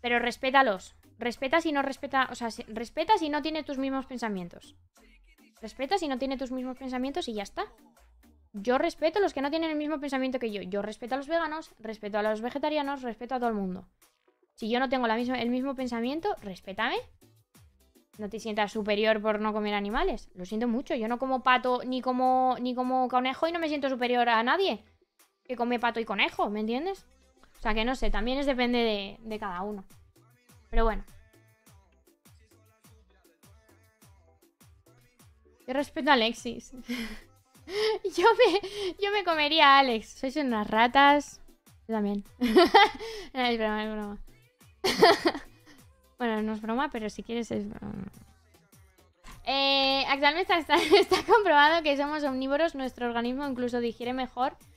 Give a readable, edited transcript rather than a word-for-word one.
Pero respétalos. Respeta si no respeta... O sea, respeta si no tiene tus mismos pensamientos. Respeta si no tiene tus mismos pensamientos y ya está. Yo respeto a los que no tienen el mismo pensamiento que yo. Yo respeto a los veganos, respeto a los vegetarianos, respeto a todo el mundo. Si yo no tengo el mismo pensamiento, respétame. No te sientas superior por no comer animales. Lo siento mucho. Yo no como pato ni como conejo y no me siento superior a nadie que come pato y conejo, ¿me entiendes? O sea que no sé, también depende de cada uno. Pero bueno. Yo respeto a Alexis. yo me comería a Alex. Sois unas ratas. Yo también. No, es broma, es broma. Bueno, no es broma, pero si quieres es broma. Actualmente está comprobado que somos omnívoros. Nuestro organismo incluso digiere mejor